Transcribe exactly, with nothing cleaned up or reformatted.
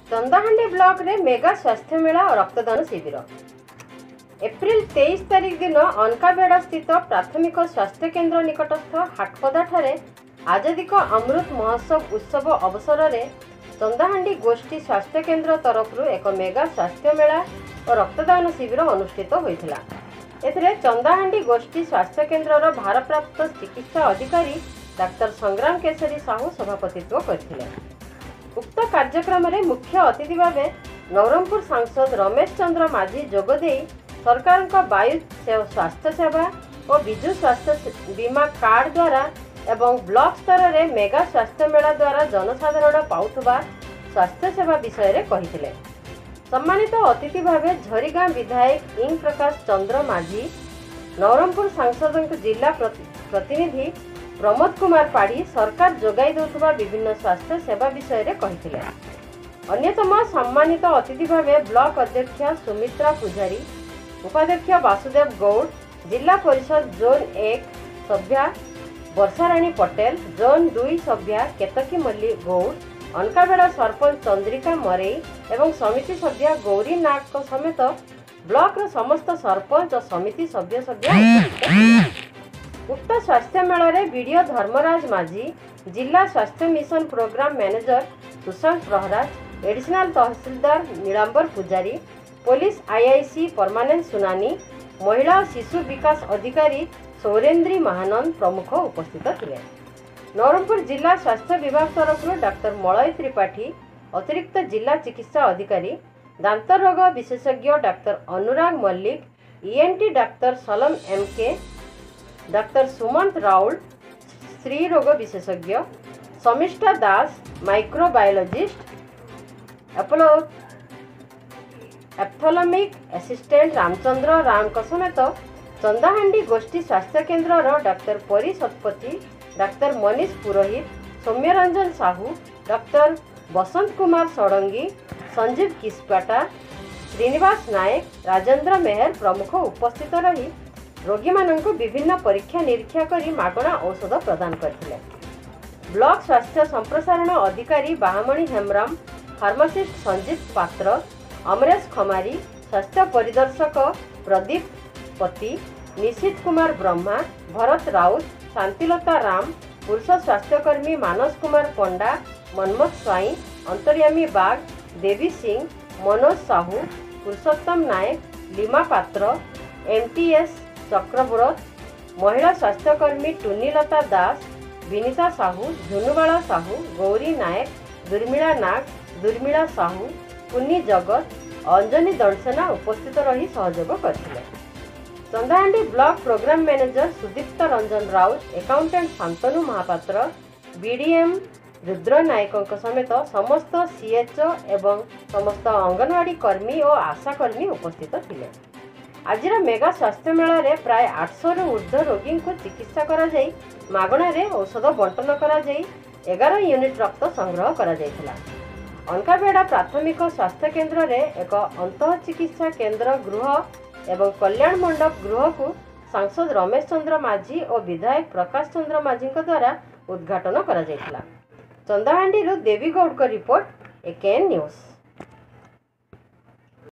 Chandahandi block रे mega स्वास्थ्य मेला और रक्तदान शिविर एप्रिल तेईस तारिख दिन अनकाबेड़ा स्थित प्राथमिक स्वास्थ्य केन्द्र निकटस्थ हाटपदा ठारे आजादिक अमृत महोत्सव उत्सव अवसर में चंदाहांडी गोष्ठी स्वास्थ्य केन्द्र तरफ एक मेगा स्वास्थ्य मेला और रक्तदान शिविर अनुष्ठित होता। एथिरे चंदाहांडी गोष्ठी स्वास्थ्य केन्द्र भारप्राप्त चिकित्सा अधिकारी डाक्टर संग्राम केशरी साहू सभापतित्व करथिले। उक्त कार्यक्रम में मुख्य अतिथि भाव नवरंगपुर सांसद रमेश चंद्र माझी जोगदे सरकार का वायु स्वास्थ्य सेवा और विजु स्वास्थ्य बीमा कार्ड द्वारा एवं ब्लॉक स्तर में मेगा स्वास्थ्य मेला द्वारा जनसाधारण पाउथुबा स्वास्थ्य सेवा विषय रे कहिथिले। सम्मानित अतिथि भाव झरीगाँ विधायक इंग प्रकाश चंद्र माझी, नवरंगपुर सांसद जिला प्रतिनिधि प्रमोद कुमार पाढ़ी सरकार जोगाई देउथुबा विभिन्न स्वास्थ्य सेवा विषय रे कहिथिले। अन्यतम सम्मानित अतिथि भाव ब्लॉक अध्यक्ष सुमित्रा पुजारी, उपाध्यक्ष वासुदेव गौड़, जिला परिषद जोन एक सभ्या वर्षाराणी पटेल, जोन दुई सभ्या केतकी मल्ली गौड़, अनकाबेड़ा सरपंच चंद्रिका मरई एवं समिति सभ्या गौरी नाग समेत ब्लॉक रो समस्त सरपंच और समिति सभ्य सभ्य उक्त स्वास्थ्य मेला रे वीडियो धर्मराज माझी, जिला स्वास्थ्य mission program manager Sushant Praharaj, additional tehsildar Nilambar Pujari, police IIC permanent सुनानी, महिला और शिशु विकास अधिकारी सौरेन्द्री महानंद प्रमुख उपस्थित थे। नवरंगपुर जिला स्वास्थ्य विभाग तरफ डाक्टर मलय त्रिपाठी, अतिरिक्त जिला चिकित्सा अधिकारी, दांत रोग विशेषज्ञ doctor Anurag Mallick, ENT doctor Salam एमके, डाक्टर सुमंत राउल स्त्री रोग विशेषज्ञ, समिष्ठा दास माइक्रोबायोलॉजिस्ट, एपोलो एप्थोलमिक असिस्टेंट रामचंद्र राम समेत चंदाहांडी गोष्ठी स्वास्थ्य केन्द्र doctor Pari Satpathy, doctor Manish Purohit, Soumyaranjan Sahu, doctor Basant Kumar Sadangi, Sanjeev Kispotta, Srinivas Nayak, Rajendra Meher प्रमुख उपस्थित रही रोगी माननकु विभिन्न परीक्षा निरीक्षा करी मागणा औषध प्रदान करथिले। ब्लॉक स्वास्थ्य संप्रसारण अधिकारी बाहामणि हेम्ब्रम, फार्मासिस्ट संजीत पात्र, अमरेश खमारी, स्वास्थ्य परिदर्शक प्रदीप पति, निशित कुमार ब्रह्मा, भरत राउत, शांतिलता राम, पुरुष स्वास्थ्यकर्मी मानस कुमार पंडा, मनमथ स्वाई, अंतर्यामी बाग, देवी सिंह, मनोज साहू, पुरुषोत्तम नायक, लीमा पात्र, एमटीएस चक्रव्रत, महिला स्वास्थ्यकर्मी टुनीलता दास, विनीता साहू, झुनुबाला साहू, गौरी नायक, दुर्मिला नाग, दुर्मिला साहू, पुनी जगत, अंजनी दंडसेना उपस्थित रही सहयोग करथिले। Chandahandi block program manager Sudipta Ranjan Rout, accountant Shantanu Mohapatra, BDM Rudra Nayak समेत समस्त सीएचओ एवं समस्त अंगनवाड़ी कर्मी और आशा कर्मी उपस्थित थिले। आजिर मेगा स्वास्थ्य मेला रे प्राय आठ सौ रु ऊर्ध्व रोगी को चिकित्सा करा जाई मागणा रे औषध बंटन करा जाई ग्यारह यूनिट रक्त संग्रह करा जायथिला। अनकाबेड़ा प्राथमिक स्वास्थ्य केन्द्र रे एक अंतः चिकित्सा केन्द्र गृह एवं कल्याण मंडप गृह को सांसद रमेश चंद्र माझी और विधायक प्रकाश चंद्र माझी द्वारा उद्घाटन करा जायथिला। चंदाहांडी देवीगौड़ को रिपोर्ट एकेएन न्यूज।